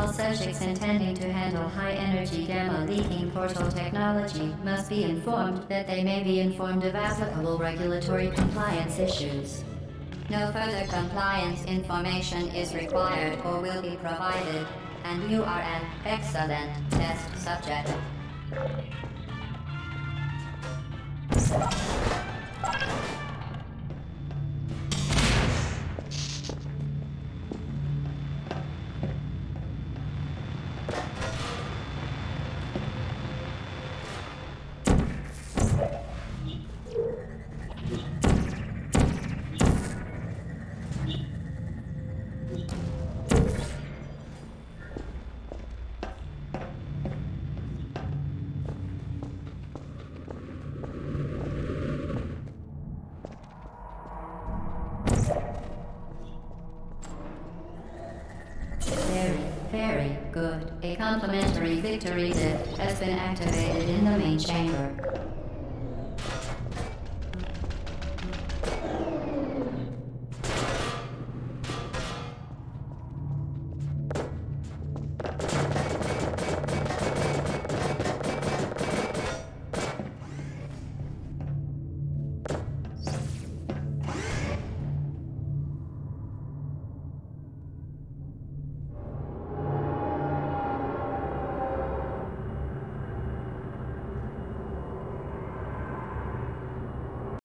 subjects intending to handle high-energy gamma-leaking portal technology must be informed that they may be informed of applicable regulatory compliance issues. No further compliance information is required or will be provided, and you are an excellent test subject. Very good. A complimentary victory zip has been activated in the main chamber.